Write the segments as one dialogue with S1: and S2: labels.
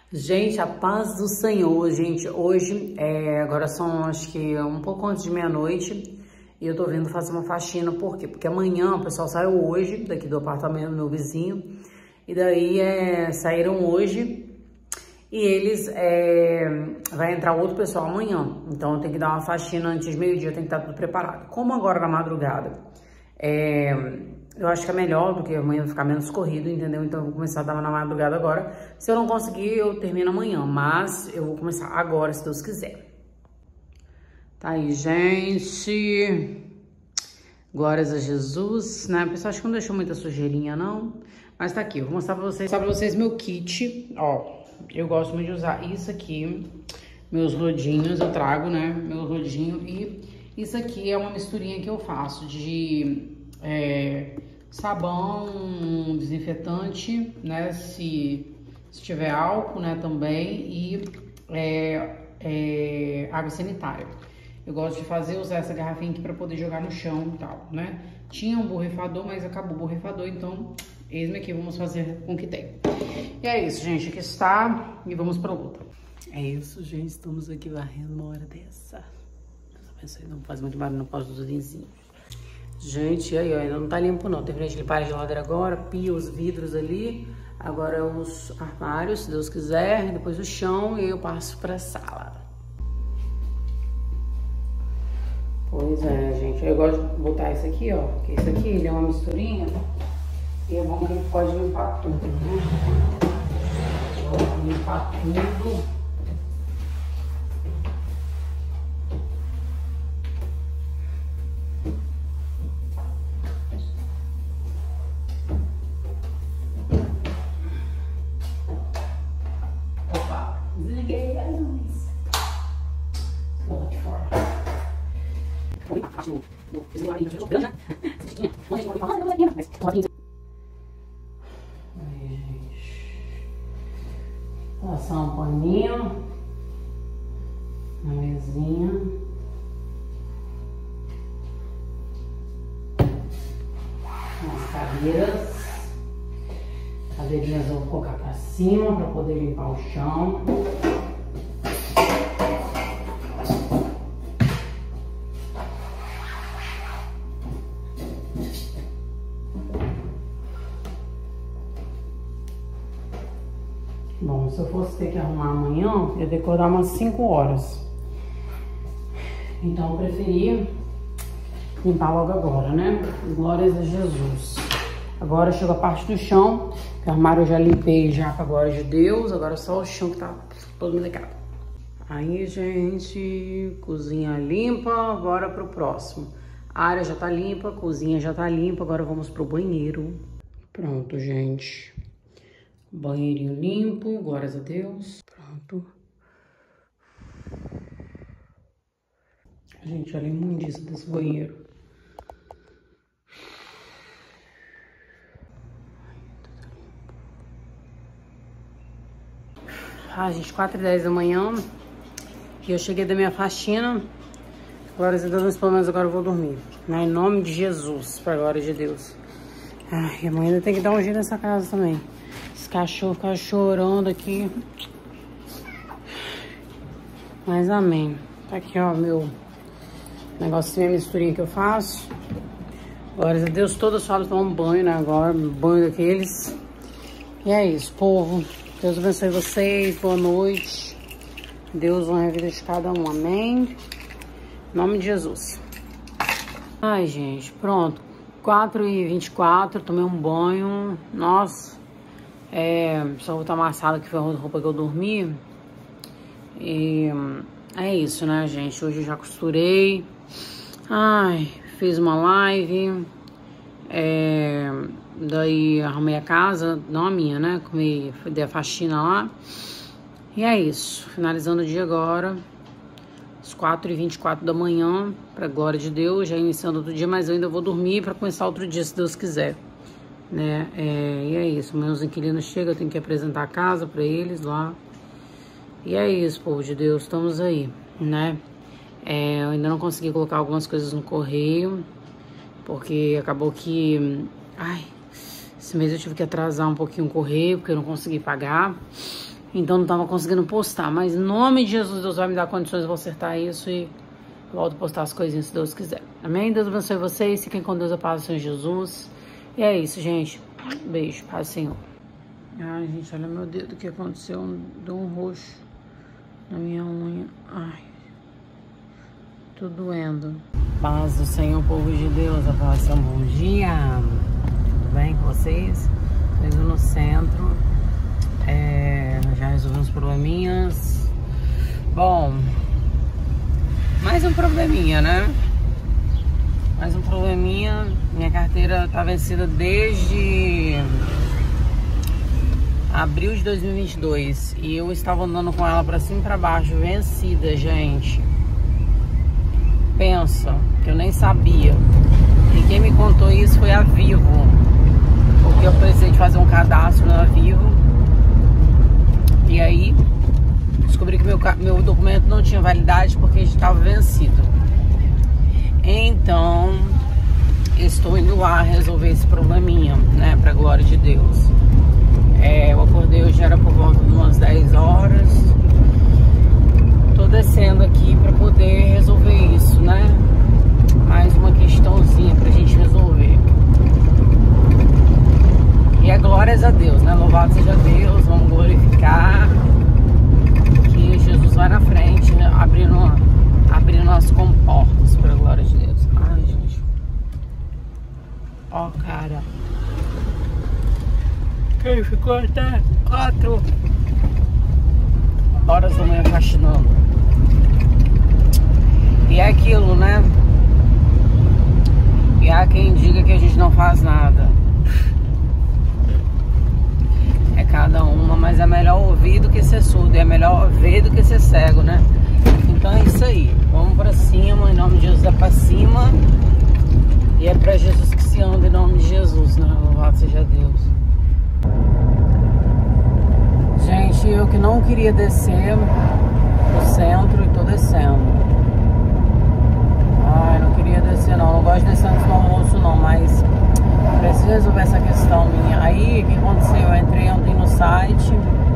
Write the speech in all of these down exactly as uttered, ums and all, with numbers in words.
S1: Gente, a paz do Senhor, gente. Hoje, é, agora são acho que um pouco antes de meia-noite e eu tô vindo fazer uma faxina. Por quê? Porque amanhã o pessoal saiu hoje daqui do apartamento do meu vizinho e daí é, saíram hoje e eles é, vai entrar outro pessoal amanhã. Então eu tenho que dar uma faxina antes de meio-dia, tem que estar tudo preparado. Como agora na madrugada, é, eu acho que é melhor, porque amanhã vai ficar menos corrido, entendeu? Então eu vou começar a dar na madrugada agora. Se eu não conseguir, eu termino amanhã, mas eu vou começar agora, se Deus quiser. Tá aí, gente. Glórias a Jesus, né? O pessoal acho que não deixou muita sujeirinha, não. Mas tá aqui, eu vou mostrar pra vocês, mostrar pra vocês meu kit. Ó, eu gosto muito de usar isso aqui, meus rodinhos, eu trago, né? Meu rodinho. E isso aqui é uma misturinha que eu faço de... É, sabão, desinfetante, né, se, se tiver álcool, né, também, e é, é, água sanitária. Eu gosto de fazer, usar essa garrafinha aqui pra poder jogar no chão e tal, né. Tinha um borrifador, mas acabou o borrifador, então, eis-me aqui, vamos fazer com o que tem. E é isso, gente, aqui está, e vamos pra luta. É isso, gente, estamos aqui varrendo uma hora dessa. Não faz muito barulho, não posso dos vizinhos. Gente, aí, ó, ainda não tá limpo não. Terminei de limpar a geladeira agora, pia os vidros ali. Agora os armários, se Deus quiser. Depois o chão e eu passo pra sala. Pois é, gente. Eu gosto de botar isso aqui, ó. Porque isso aqui, ele é uma misturinha. E é bom que ele pode limpar tudo, né? Vou limpar tudo. Desliguei a luz. Vou lá de fora. Oi, acho que vou desligar aí, eu grande, né? Aí, gente. Passar um paninho na mesinha. As cadeiras. Cadeirinhas eu vou colocar pra cima pra poder limpar o chão. Bom, se eu fosse ter que arrumar amanhã, eu ia ter que acordar umas cinco horas. Então eu preferi limpar logo agora, né? Glórias a Jesus. Agora chega a parte do chão, que o armário eu já limpei já com a glória de Deus, agora só o chão que tá todo delicado. Aí, gente, cozinha limpa, bora pro próximo. A área já tá limpa, a cozinha já tá limpa, agora vamos pro banheiro. Pronto, gente. Banheirinho limpo, glórias a Deus. Pronto. Gente, olha a imundícia desse banheiro. Ah, gente, quatro e dez da manhã. E eu cheguei da minha faxina. Glórias a Deus, mas pelo menos agora eu vou dormir. Né? Em nome de Jesus, pra glória de Deus. Ai, amanhã ainda tem que dar um jeito nessa casa também. Esse cachorro fica chorando aqui. Mas amém. Tá aqui, ó, meu negocinho, minha misturinha que eu faço. Glórias a Deus, todas falam tomar um banho, né? Agora, um banho daqueles. E é isso, povo. Deus abençoe vocês, boa noite. Deus honra a vida de cada um, amém? Em nome de Jesus. Ai, gente, pronto. quatro e vinte e quatro, tomei um banho. Nossa, é, só vou estar amassada que foi a roupa que eu dormi. E é isso, né, gente? Hoje eu já costurei. Ai, fiz uma live. É... Daí arrumei a casa, não a minha, né? Comi, dei a faxina lá. E é isso. Finalizando o dia agora. Às quatro e vinte e quatro da manhã. Pra glória de Deus. Já iniciando outro dia, mas eu ainda vou dormir pra começar outro dia, se Deus quiser. Né? É, e é isso. Meus inquilinos chegam, eu tenho que apresentar a casa pra eles lá. E é isso, povo de Deus. Estamos aí, né? É, eu ainda não consegui colocar algumas coisas no correio. Porque acabou que... Ai... Esse mês eu tive que atrasar um pouquinho o correio, porque eu não consegui pagar. Então não tava conseguindo postar. Mas em nome de Jesus, Deus vai me dar condições de eu acertar isso e volto a postar as coisinhas se Deus quiser. Amém? Deus abençoe vocês. Fiquem com Deus, a paz do Senhor Jesus. E é isso, gente. Beijo. Paz do Senhor. Ai, gente, olha meu dedo. O que aconteceu? Deu um roxo na minha unha. Ai. Tô doendo. Paz do Senhor, povo de Deus. A paz do Senhor. Bom dia. Tudo bem com vocês? Tô indo no centro. É, já resolvi uns probleminhas. Bom, mais um probleminha, né? Mais um probleminha. Minha carteira tá vencida desde abril de dois mil e vinte e dois. E eu estava andando com ela pra cima e pra baixo, vencida, gente. Pensa, que eu nem sabia. E quem me contou isso foi a Vivo. Porque eu precisei de fazer um cadastro na Vivo. E aí, descobri que meu, meu documento não tinha validade porque estava vencido. Então, estou indo lá resolver esse probleminha, né? Pra glória de Deus. É, eu acordei hoje, era por volta de umas dez horas. Tô descendo aqui pra poder resolver isso, né? Mais uma questãozinha pra gente resolver. E é glórias a Deus, né? Louvado seja Deus, vamos glorificar. Que Jesus vai na frente, né? abrindo, abrindo as comportas pra glória de Deus. Ai, gente. Ó, cara. Quem ficou até quatro horas da manhã faxinando. E é aquilo, né? E há quem diga que a gente não faz nada. É cada uma, mas é melhor ouvir do que ser surdo. E é melhor ver do que ser cego, né? Então é isso aí. Vamos pra cima, em nome de Jesus é pra cima. E é pra Jesus que se anda, em nome de Jesus, né? Louvado seja Deus. Gente, eu que não queria descer pro centro e tô descendo. Ai, não queria descer não, não gosto de descer antes do almoço não, mas preciso resolver essa questão minha. Aí, o que aconteceu? Eu entrei ontem no site,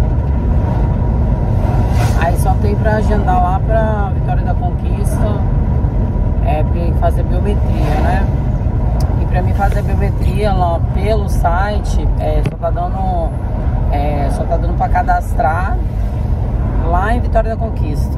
S1: aí só tem pra agendar lá pra Vitória da Conquista, é, pra fazer biometria, né? E pra mim fazer biometria lá pelo site, é, só tá dando, é, só tá dando pra cadastrar lá em Vitória da Conquista.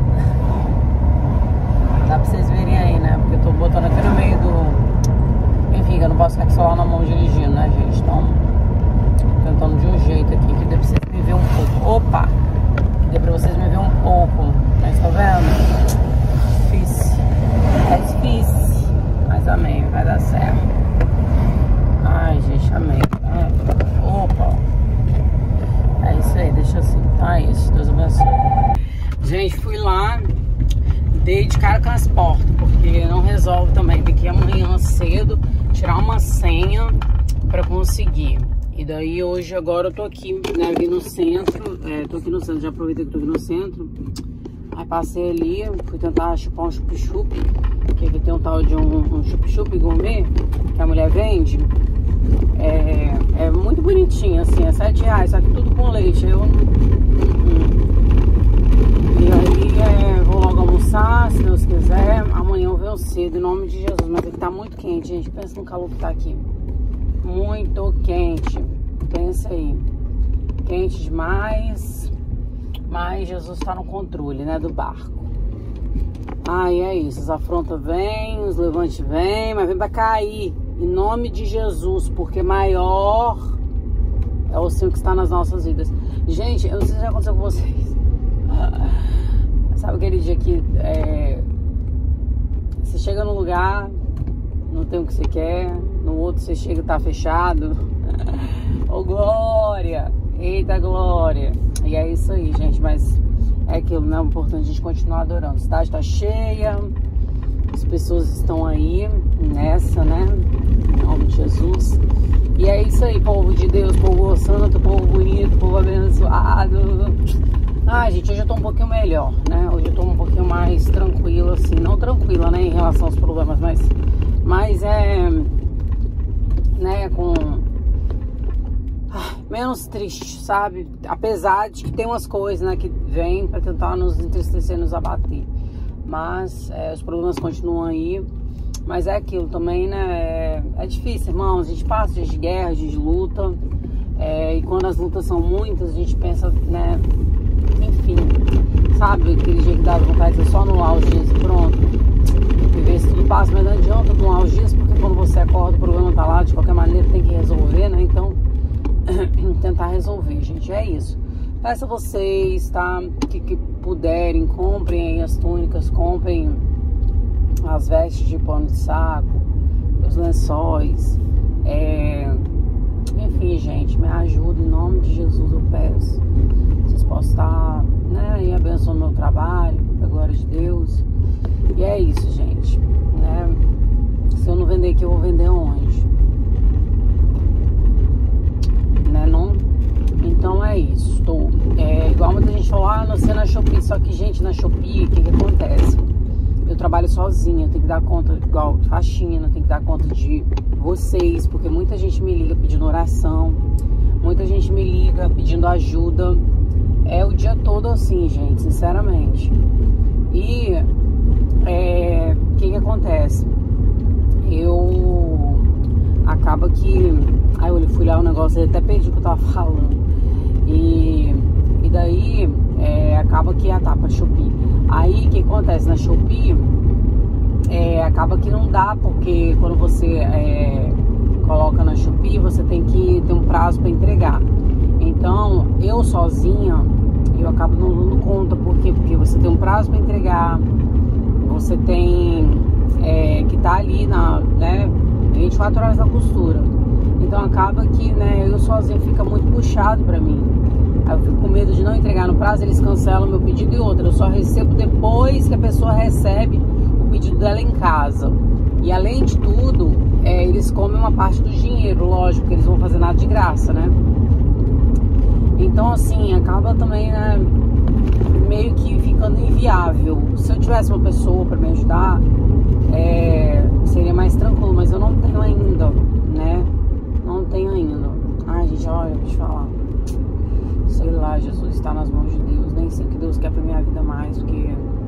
S1: Dá pra vocês verem aí, né? Porque eu tô botando aqui no meio do... Enfim, eu não posso ficar com o celular na mão dirigindo, né, gente? Então, tentando de um jeito aqui que dê pra vocês me ver um pouco. Opa! Que dê pra vocês me ver um pouco. Mas tá vendo? Difícil. É difícil. Mas amém, vai dar certo. Ai, gente, amém. Opa! É isso aí, deixa assim. Tá isso, Deus abençoe. Gente, fui lá... Dei de cara com as portas, porque não resolve também. Tem que ir amanhã cedo tirar uma senha pra conseguir. E daí hoje, agora eu tô aqui, né, vim no centro. É, tô aqui no centro, já aproveitei que tô aqui no centro. Aí passei ali, fui tentar chupar um chup-chup, que aqui tem um tal de um, um chup-chup gourmet que a mulher vende. É, é muito bonitinho, assim, é sete reais, só que tudo com leite. Eu E aí, é, vou logo almoçar, se Deus quiser. Amanhã eu venho cedo, em nome de Jesus. Mas aqui tá muito quente, gente. Pensa no calor que tá aqui. Muito quente. Pensa aí. Quente demais. Mas Jesus tá no controle, né, do barco. Aí é isso. As afrontas vêm, os levantes vêm, mas vem pra cair. Em nome de Jesus, porque maior é o Senhor que está nas nossas vidas. Gente, eu não sei se já aconteceu com vocês. Sabe aquele dia que é, você chega num lugar, não tem o que você quer, no outro você chega e tá fechado. Ô, oh, glória! Eita, glória! E é isso aí, gente, mas é aquilo, né? É importante a gente continuar adorando. A cidade tá cheia, as pessoas estão aí nessa, né? Em nome de Jesus. E é isso aí, povo de Deus, povo santo, povo bonito, povo abençoado. Ah, gente, hoje eu tô um pouquinho melhor, né? Hoje eu tô um pouquinho mais tranquila, assim. Não tranquila, né, em relação aos problemas, mas, mas é... Né, com... menos triste, sabe? Apesar de que tem umas coisas, né, que vêm para tentar nos entristecer, nos abater. Mas é, os problemas continuam aí. Mas é aquilo também, né? É, é difícil, irmãos. A gente passa dias de guerra, dias de luta. É, e quando as lutas são muitas, a gente pensa, né? Enfim, sabe? Aquele dia que dá vontade de só anular os dias e pronto. E ver se tudo passa, mas não adianta anular os dias, porque quando você acorda, o problema tá lá, de qualquer maneira tem que resolver, né? Então, tentar resolver, gente. É isso. Peço a vocês, tá? Que, que puderem, comprem aí as túnicas, comprem as vestes de pano de saco, os lençóis, é... enfim, gente, me ajuda, em nome de Jesus eu peço. Vocês possam estar, né, aí abençoando meu trabalho, da glória de Deus. E é isso, gente, né? Se eu não vender aqui, eu vou vender onde? Né, não? Então é isso, tô, é, igual muita gente falou, ah, não sei na Shopee, só que, gente, na Shopee, o que que acontece? Eu trabalho sozinha, eu tenho que dar conta, igual faxina, tenho que dar conta de vocês, porque muita gente me liga pedindo oração, muita gente me liga pedindo ajuda. É o dia todo assim, gente, sinceramente. E é, o que que acontece? Eu acaba que aí eu fui lá o negócio, eu até perdi o que eu tava falando. E, e daí é, acaba que a tapa Shopee. Aí o que acontece na Shopee? É, acaba que não dá, porque quando você é, coloca na Shopee, você tem que ter um prazo para entregar. Então, eu sozinha, eu acabo não dando conta. Por quê? Porque você tem um prazo para entregar, você tem é, que estar tá ali na, né, vinte e quatro horas da costura. Então acaba que, né, eu sozinha fica muito puxado para mim. Aí eu fico com medo de não entregar no prazo, eles cancelam meu pedido. E outra, eu só recebo depois que a pessoa recebe o pedido dela em casa. E além de tudo, é, eles comem uma parte do dinheiro, lógico, que eles vão fazer nada de graça, né? Então assim, acaba também, né, meio que ficando inviável. Se eu tivesse uma pessoa para me ajudar, é, seria mais tranquilo, mas eu não tenho ainda, né? Não tenho ainda. Ai, gente, olha, deixa eu te falar. Sei lá, Jesus, está nas mãos de Deus. Nem sei o que Deus quer pra minha vida mais, porque,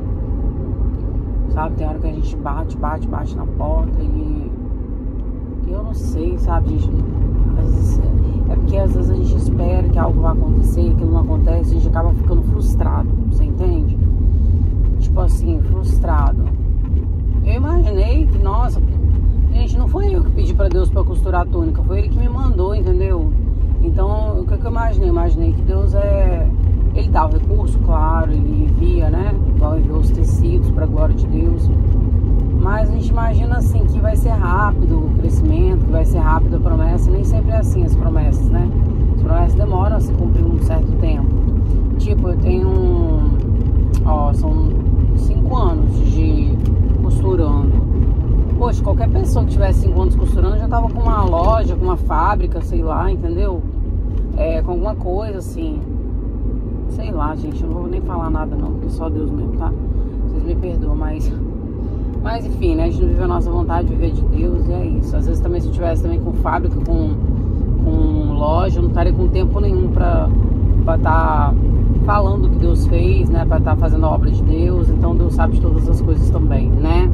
S1: sabe, tem hora que a gente bate, bate, bate na porta e, e eu não sei, sabe, gente. Às vezes, é porque às vezes a gente espera que algo vai acontecer e aquilo não acontece, a gente acaba ficando frustrado, você entende? Tipo assim, frustrado. Eu imaginei que, nossa, gente, não foi eu que pedi pra Deus pra costurar a túnica, foi Ele que me mandou, entendeu? Então, o que, que eu imaginei? Eu imaginei que Deus é... Ele dá o recurso, claro, Ele envia, né? Igual enviou os tecidos pra glória de Deus. Mas a gente imagina, assim, que vai ser rápido o crescimento, que vai ser rápido a promessa. E nem sempre é assim as promessas, né? As promessas demoram a se cumprir um certo tempo. Tipo, eu tenho um... Ó, são cinco anos de costurando. Poxa, qualquer pessoa que tivesse cinco anos costurando já tava com uma loja, com uma fábrica, sei lá, entendeu? É, com alguma coisa assim. Sei lá, gente, eu não vou nem falar nada não, porque só Deus mesmo, tá? Vocês me perdoam, mas... Mas enfim, né? A gente não vive a nossa vontade de viver de Deus e é isso. Às vezes também se eu tivesse também com fábrica, com, com loja, eu não estaria com tempo nenhum pra estar tá falando o que Deus fez, né? Pra estar tá fazendo a obra de Deus. Então Deus sabe de todas as coisas também, né?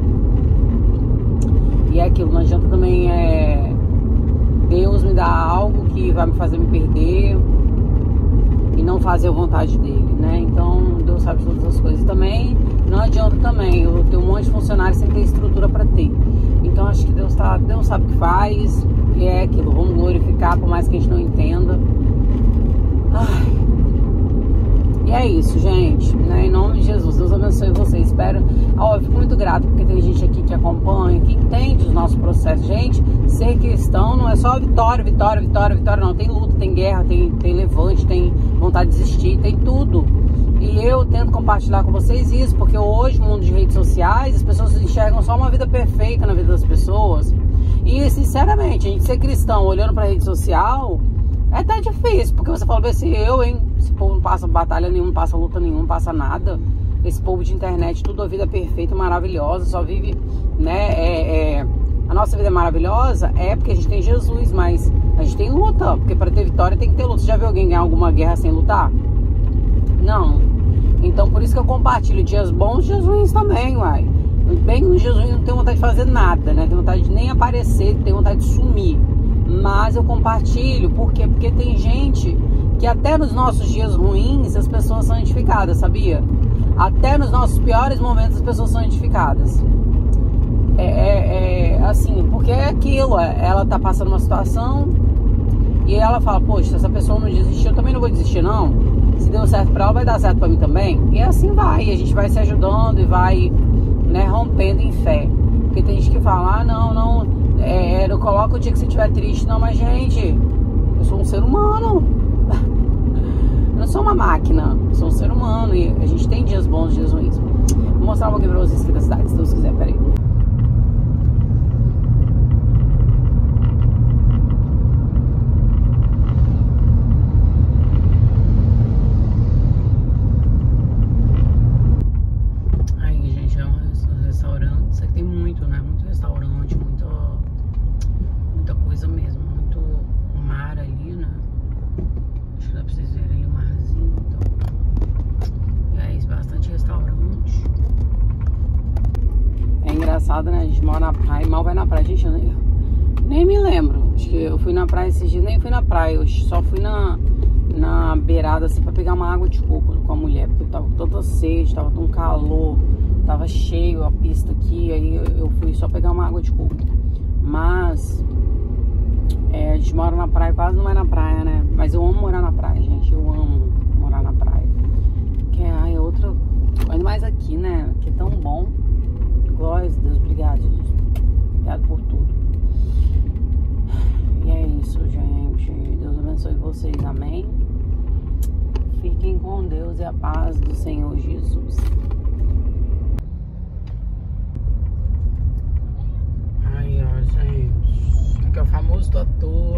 S1: E é aquilo, não adianta também é, Deus me dar algo que vai me fazer me perder e não fazer a vontade dele, né? Então Deus sabe todas as coisas. Também não adianta também eu ter um monte de funcionários sem ter estrutura para ter. Então acho que Deus, tá, Deus sabe o que faz. E é aquilo, vamos glorificar, por mais que a gente não entenda. Ai. E é isso, gente, né? Em nome de Jesus, Deus abençoe vocês. Espero, ó, eu fico muito grato porque tem gente aqui que acompanha, que entende os nossos processos. Gente, ser cristão não é só vitória, vitória, vitória, vitória, não. Tem luta, tem guerra, tem, tem levante, tem vontade de desistir, tem tudo. E eu tento compartilhar com vocês isso, porque hoje, no mundo de redes sociais, as pessoas enxergam só uma vida perfeita na vida das pessoas. E, sinceramente, a gente ser cristão olhando pra rede social é tá difícil, porque você fala assim, eu, hein? Esse povo não passa batalha nenhuma, não passa luta nenhuma, não passa nada. Esse povo de internet, tudo a vida é perfeita, maravilhosa, só vive, né? É, é, a nossa vida é maravilhosa, é porque a gente tem Jesus, mas A gente tem luta, porque para ter vitória tem que ter luta. Você já viu alguém ganhar alguma guerra sem lutar? Não. Então por isso que eu compartilho dias bons, dias ruins também, uai. Bem nos dias ruins não tenho vontade de fazer nada, né? Tenho vontade de nem aparecer, tenho vontade de sumir. Mas eu compartilho, por quê? Porque tem gente que até nos nossos dias ruins as pessoas são identificadas, sabia? Até nos nossos piores momentos as pessoas são identificadas. É, é, é assim, porque é aquilo, ela tá passando uma situação e ela fala, poxa, se essa pessoa não desistir, eu também não vou desistir não. Se deu certo pra ela, vai dar certo pra mim também. E assim vai, a gente vai se ajudando e vai, né, rompendo em fé. Porque tem gente que fala, ah, não, não, é, não coloca o dia que você estiver triste. Não, mas gente, eu sou um ser humano. Eu não sou uma máquina, eu sou um ser humano. E a gente tem dias bons, dias ruins. Vou mostrar um pouquinho pra vocês aqui da cidade, se Deus quiser, peraí. Engraçado, né? A gente mora na praia e mal vai na praia. Gente, eu nem, eu nem me lembro. Acho que eu fui na praia esses dias, nem fui na praia. Eu só fui na, na beirada assim pra pegar uma água de coco com a mulher, porque eu tava com tanta sede, tava tão calor, tava cheio a pista aqui. Aí eu, eu fui só pegar uma água de coco. Mas é, a gente mora na praia, quase não é na praia, né? Mas eu amo morar na praia, gente. Eu amo morar na praia. Que ai, é outra. Ainda mais aqui, né? Que é tão bom. Glórias a Deus, obrigado, Jesus. Obrigado por tudo. E é isso, gente. Deus abençoe vocês, amém? Fiquem com Deus e a paz do Senhor Jesus. Aí, ó, gente. Aqui é o famoso doutor.